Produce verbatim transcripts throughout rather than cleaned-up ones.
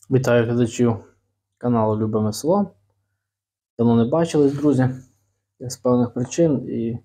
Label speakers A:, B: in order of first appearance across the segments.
A: Вітаю глядачів каналу Любиме Село. Давно не бачились, друзі, з певних причин. І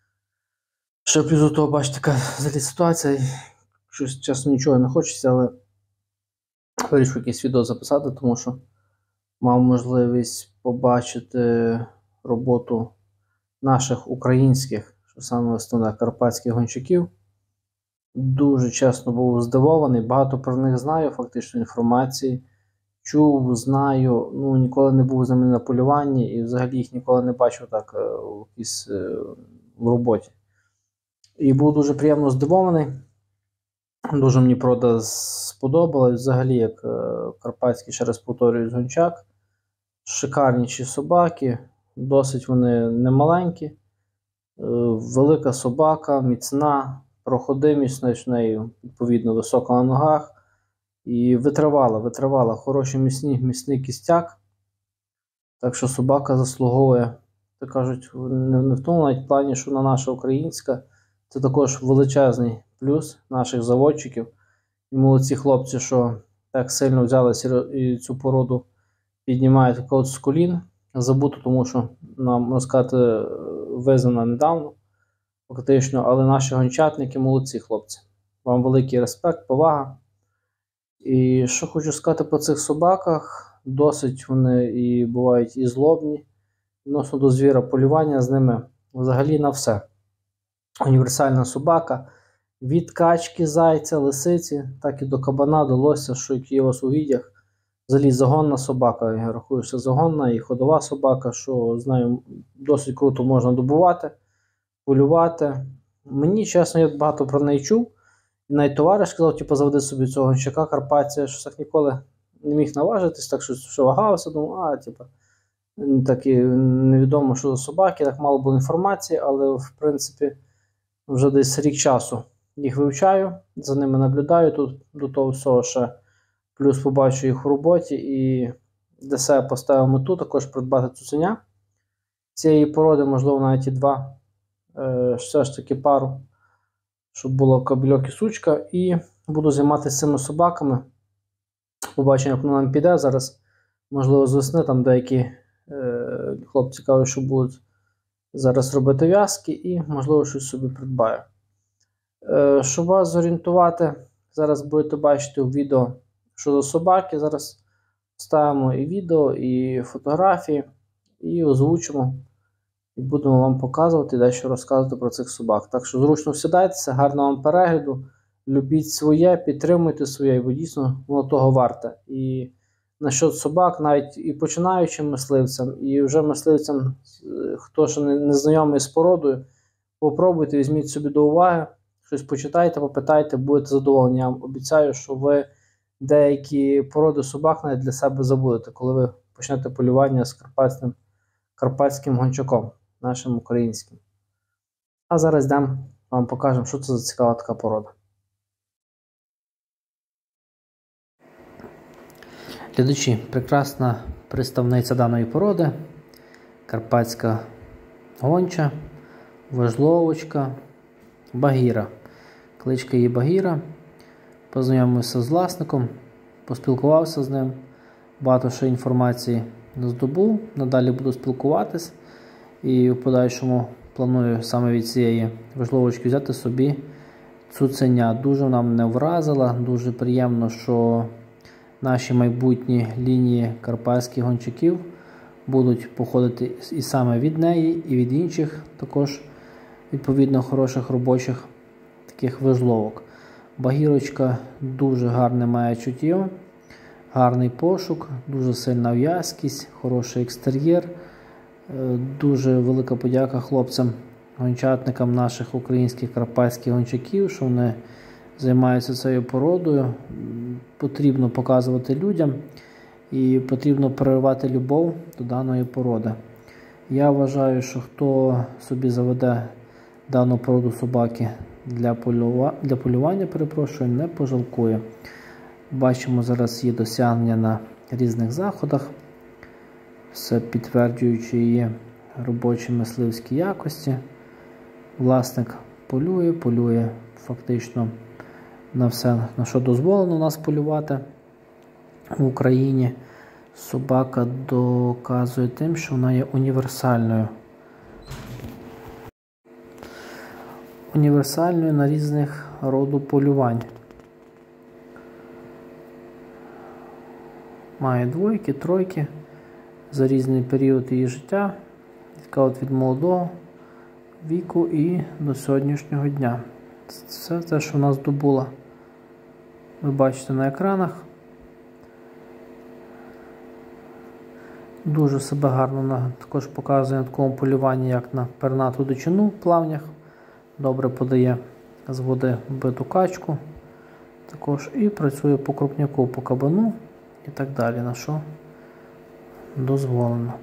A: ще плюс до того, бачите, така взагалі ситуація. Щось, чесно, нічого не хочеться, але вирішив якесь відео записати, тому що мав можливість побачити роботу наших українських, що саме основне, карпатських гончаків. Дуже чесно був здивований, багато про них знаю, фактично інформації. Чув, знаю, ну ніколи не був з ними на полюванні і взагалі їх ніколи не бачив так в, якійсь, в роботі. І був дуже приємно здивований. Дуже мені порода сподобалась. Взагалі, як карпатський, ще раз повторюю, гончак. Шикарніші собаки, досить вони немаленькі. Велика собака, міцна, проходимість в неї, відповідно, висока на ногах. І витривала, витривала, хороший міцний, міцний кістяк. Так що собака заслуговує, так кажуть, не, не в тому навіть плані, що вона наша українська. Це також величезний плюс наших заводчиків. І молодці хлопці, що так сильно взялися і цю породу піднімають от з колін. Забуто, тому що, нам, можна сказати, визнана недавно, фактично, але наші гончатники молодці хлопці. Вам великий респект, повага. І що хочу сказати по цих собаках, досить вони і бувають і злобні, відносно до звіра, полювання з ними взагалі на все. Універсальна собака, від качки, зайця, лисиці, так і до кабана, до лося, що які є у вас у відях. Взагалі загонна собака, я рахую, що загонна і ходова собака, що з нею досить круто можна добувати, полювати. Мені, чесно, я багато про неї чув. І навіть товариш сказав, типу, заведи собі цього гончака, Карпатія, що так ніколи не міг наважитись, так що, що вагався, думав, а, типу, так і невідомо, що за собаки, так мало було інформації, але, в принципі, вже десь рік часу їх вивчаю, за ними наблюдаю, тут до того всього ще плюс побачу їх у роботі і для себе поставив мету також придбати цуценя цієї породи, можливо, навіть і два, е, все ж таки пару, щоб було кобильок і сучка, і буду займатися цими собаками. Побачимо, як воно нам піде. Зараз, можливо, з весни там деякі е, хлопці кажуть, що будуть зараз робити в'язки і, можливо, щось собі придбаю. Е, щоб вас зорієнтувати, зараз будете бачити у відео щодо собаки. Зараз ставимо і відео, і фотографії, і озвучимо. І будемо вам показувати і дещо розказувати про цих собак. Так що зручно всідайтеся, гарного вам перегляду, любіть своє, підтримуйте своє, бо дійсно воно того варте. І насчет собак, навіть і починаючим мисливцям, і вже мисливцям, хто ще не, не знайомий з породою, попробуйте, візьміть собі до уваги, щось почитайте, попитайте, будете задоволені. Я вам обіцяю, що ви деякі породи собак навіть для себе забудете, коли ви почнете полювання з карпатським, карпатським гончаком, нашим українським. А зараз йдемо, вам покажемо, що це за цікава така порода. Глядачі, прекрасна представниця даної породи, карпатська гонча, вежловочка, Багіра. Кличка її Багіра. Познайомився з власником, поспілкувався з ним, багато ще інформації здобув, надалі буду спілкуватись. І в подальшому планую саме від цієї вежловочки взяти собі цуценя. Дуже вона мене вразила, дуже приємно, що наші майбутні лінії карпатських гончаків будуть походити і саме від неї, і від інших також, відповідно, хороших робочих таких вежловок. Багірочка дуже гарне має чуття, гарний пошук, дуже сильна в'язкість, хороший екстер'єр. Дуже велика подяка хлопцям, гончатникам наших українських карпатських гончаків, що вони займаються цією породою. Потрібно показувати людям і потрібно переривати любов до даної породи. Я вважаю, що хто собі заведе дану породу собаки для полювання, для полювання, перепрошую, не пожалкує. Бачимо зараз її досягнення на різних заходах, все підтверджуючи її робочі мисливські якості. Власник полює, полює фактично на все, на що дозволено у нас полювати. в Україні собака доказує тим, що вона є універсальною. Універсальною на різних роду полювань. Має двойки, тройки за різний період її життя, така от від молодого віку і до сьогоднішнього дня. Це те, що вона здобула. Ви бачите на екранах. Дуже себе гарно на, також показує на такому полюванні, як на пернату дичину в плавнях. Добре подає з води биту качку. Також і працює по крупняку, по кабану і так далі, на що дозволено.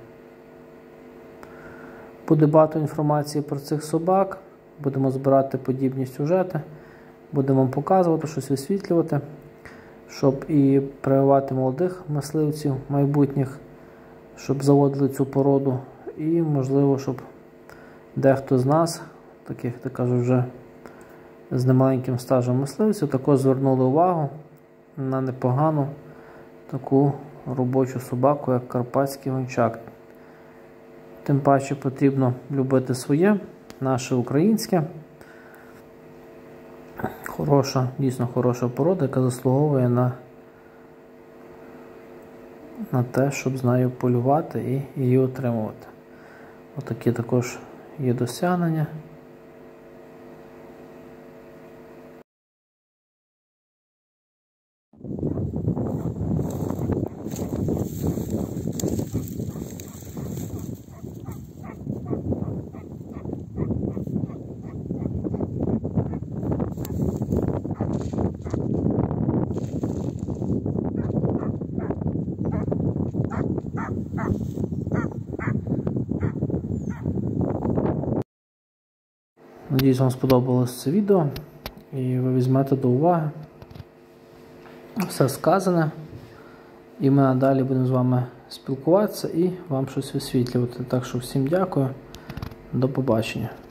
A: Буде багато інформації про цих собак. Будемо збирати подібні сюжети. Будемо вам показувати, щось висвітлювати, щоб і прививати молодих мисливців майбутніх, щоб заводили цю породу. І, можливо, щоб дехто з нас, таких, так кажуть, вже з немаленьким стажем мисливців, також звернули увагу на непогану таку робочу собаку, як карпатський гончак. Тим паче потрібно любити своє, наше українське. Хороша, дійсно хороша порода, яка заслуговує на, на те, щоб з нею полювати і її отримувати. Отакі також є досягнення. Надіюсь, вам сподобалось це відео і ви візьмете до уваги все сказане. І ми надалі будемо з вами спілкуватися і вам щось висвітлювати. Так що всім дякую, до побачення.